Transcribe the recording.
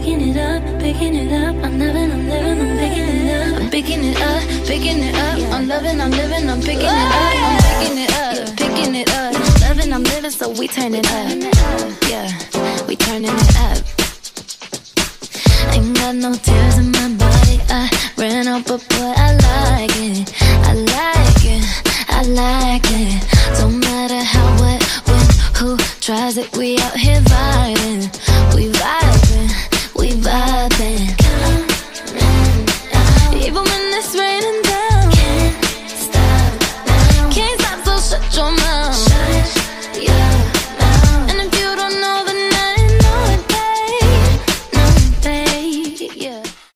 picking it up, picking it up. I'm living, I'm living, I'm picking it up. I'm picking it up, picking it up. I'm loving, I'm living, I'm picking it up. I'm picking it up, picking it up. Loving, I'm living, so we turn it up. Yeah, we turning it up. Ain't got no tears in my body. I ran out, but boy, I like it. I like it, I like it. Don't matter how, what, when, who tries it. We out here vibing, we vibing, we vibing. Even when it's raining down, can't stop now. Can't stop, so shut your mouth. Shut your mouth. And if you don't know, then I know it, babe. Know it, babe. Yeah.